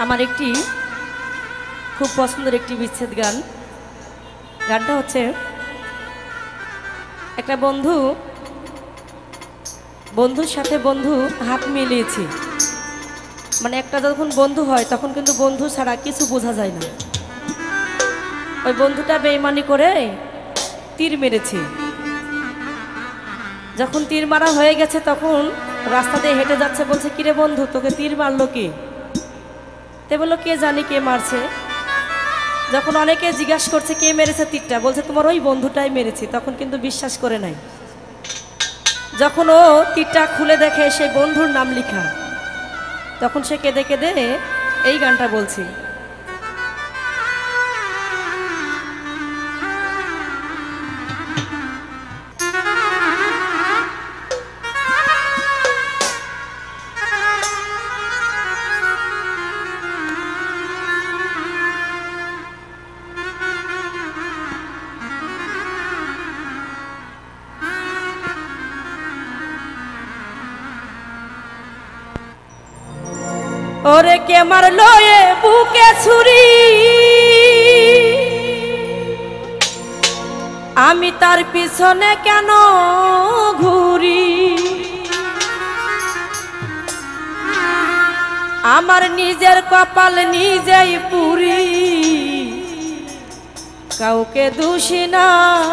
আমার একটি খুব পছন্দের একটি বিচ্ছেদ গান। গানটা হচ্ছে, একটা বন্ধুর সাথে বন্ধু হাত মিলিয়েছি। মানে একটা যখন বন্ধু হয় তখন কিন্তু বন্ধু ছাড়া কিছু বোঝা যায় না। ওই বন্ধুটা বেইমানি করে তীর মেরেছে। যখন তীর মারা হয়ে গেছে তখন রাস্তা দিয়ে হেঁটে যাচ্ছে, বলছে কিরে বন্ধু তোকে তীর মারলো কে? তে বললো কে জানি কে মারছে। যখন অনেকে জিজ্ঞাসা করছে কে মেরেছে তীরটা, বলছে তোমার ওই বন্ধুটাই মেরেছে। তখন কিন্তু বিশ্বাস করে নাই। যখন ও তীরটা খুলে দেখে সেই বন্ধুর নাম লেখা, তখন সে কেঁদে কেঁদে এই গানটা বলছি। ওরে কে মারলো এ বুকে ছুরি, আমি তার পিছনে কেন ঘুরি? আমার নিজের কপাল নিজেই পুরি, কাউকে দোষী না।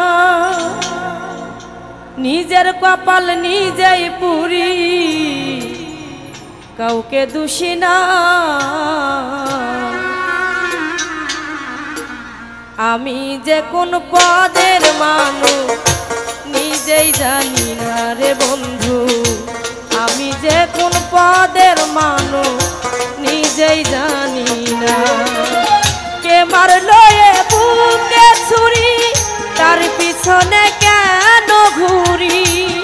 নিজের কপাল নিজেই পুরি, কাউকে দোষী না। আমি যে কোন পদের মানুষ নিজেই জানি না রে বন্ধু। আমি যে কোন পদের মানুষ নিজেই জানি না। কে মারলো এ বুকে ছুরি, তার পিছনে কেন ঘুরি?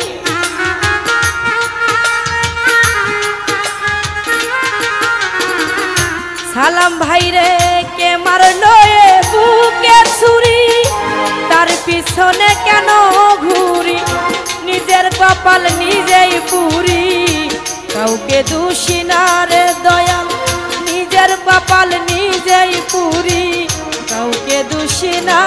সালাম ভাইরে কে মারলো এ বুকে ছুরি, তার পিছনে কেন ঘুরি? নিজের কপাল নিজেই পুরি, কাউকে দোষী না রে দয়াল। নিজের কপাল নিজেই পুরি, কাউকে দোষী না।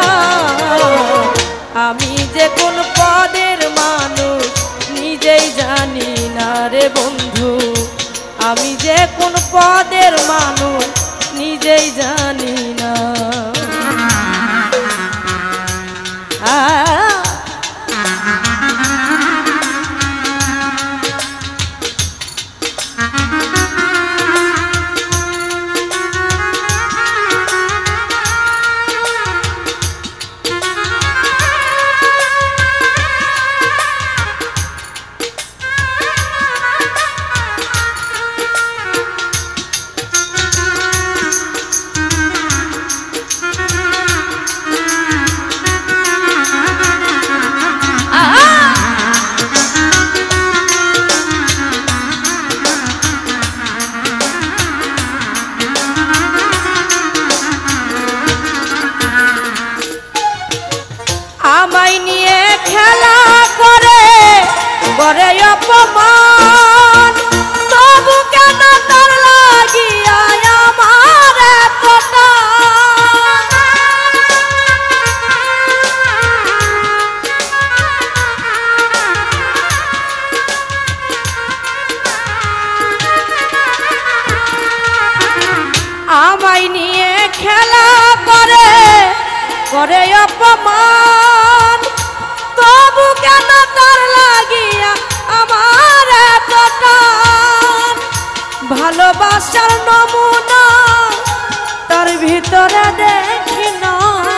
আমি যে কোন পদের মানুষ নিজেই জানি না রে বন্ধু। আমি যে কোন পদের মানুষ নিজেই জানি না। আমায় নিয়ে খেলা করে করে অপমান, তবু কেন তার লাগিয়া আমার এতটা? আমায় নিয়ে খেলা করে করে অপমান, তবু কেন তার লাগিয়া আমার এতটা? ভালোবাসার নমুনা তার ভিতরে দেখি না।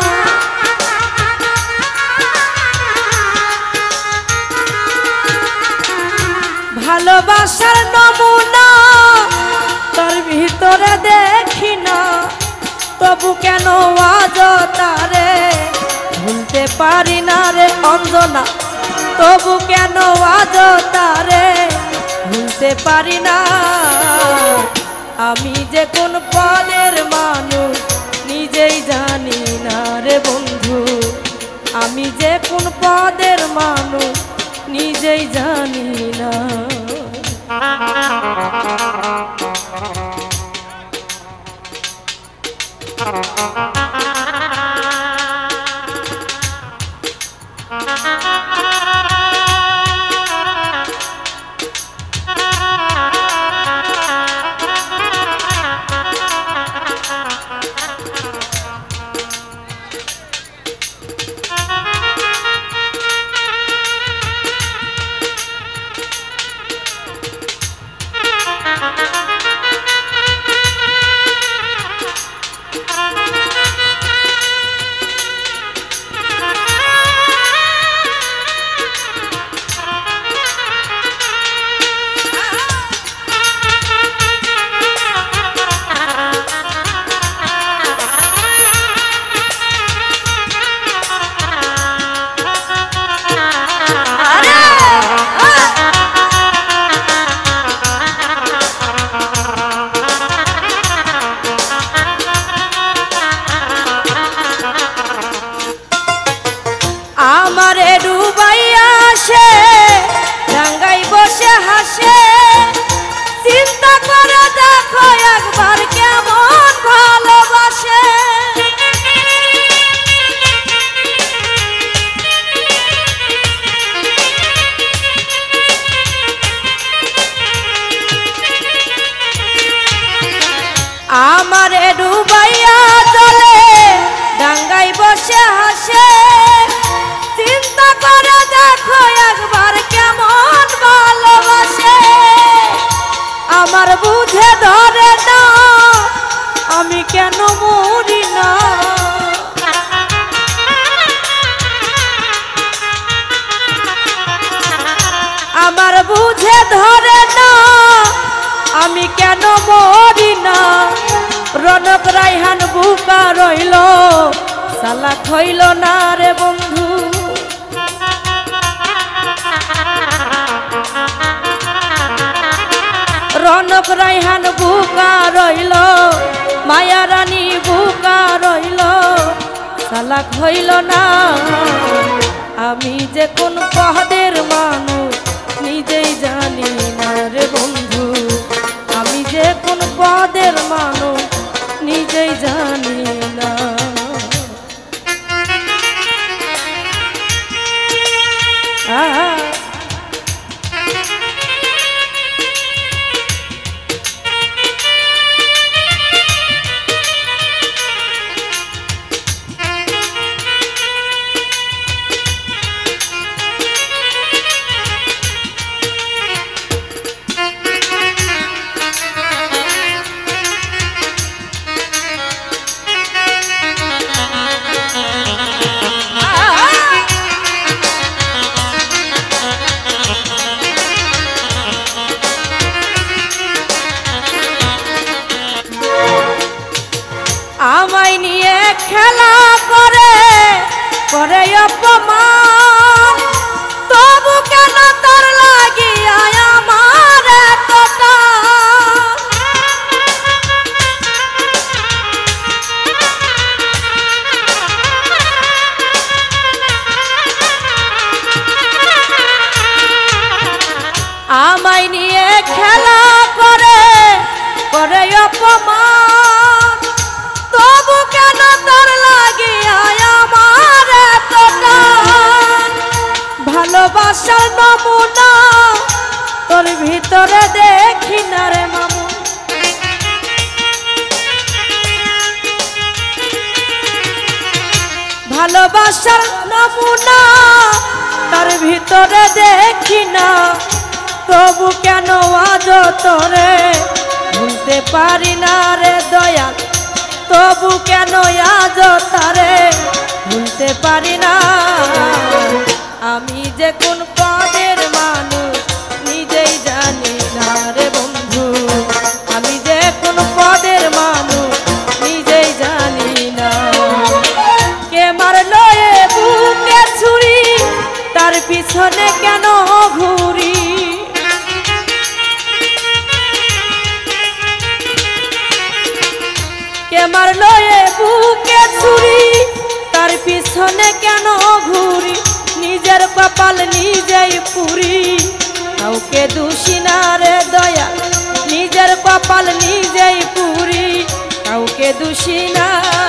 ভালোবাসার নমুনা তার ভিতরে দেখি না। তবু কেন আজ তারে ভুলতে পারি না রে অঞ্জনা? তবু কেন আজ তারে ভুলতে পারি না? আমি যে কোন পদের মানুষ নিজেই জানি না রে বন্ধু। আমি যে কোন পদের মানুষ নিজেই জানি না। আমারে ডুবাইয়া জলে ডাঙ্গাই বসে হাসে, চিন্তা করে দেখো একবার কেমন ভালোবাসে। আমার বুঝে ধরে না আমি কেন মরি না, আমার বুঝে ধরে না আমি কেন মরি না। রনক রাইহান বুকা রইল সালাক হইল না রে বন্ধু। রনক রাইহান বুকা রইল, মায়া রানী বুকা রইল সালাক হইল না। আমি যে কোন পদের মানুষ নিজেই জানি না রে বন্ধু, আমি যে কোন পদের মানুষ নিজেই জানি না। আমায় নিয়ে খেলা করে করে অপমান, তবু কেন তার লাগিয়া আমার এতটা। আমায় নিয়ে খেলা করে করে অপমান, তবু কেন তার লাগিয়া আমার এতটা। ভালোবাসার নমুনা তোর ভিতরে দেখি না রে মামু, ভালোবাসার নমুনা তার ভিতরে দেখি না। তবু কেন আজ তোরে ভুলতে পারি না রে দয়াল, তবু কেন আজ তারে ভুলতে পারি না। আমি যে কোন পদের মানুষ নিজেই জানি না রে বন্ধু, আমি যে কোন পদের মানুষ নিজেই জানি না। কে মারলো এ বুকে ছুরি, তার পিছনে কেন ঘুরি। কে মারলো এ বুকে ছুরি, তার পিছনে কেন ঘুরি। নিজের কপাল নিজেই পুরি, কাউকে দোষী না রে দয়াল। নিজের কপাল নিজেই পুরি, কাউকে দোষী না।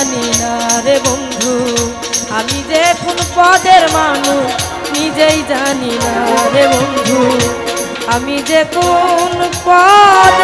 জানি না রে বন্ধু, আমি যে কোন পদের মানুষ নিজেই জানি না রে বন্ধু, আমি যে কোন পদের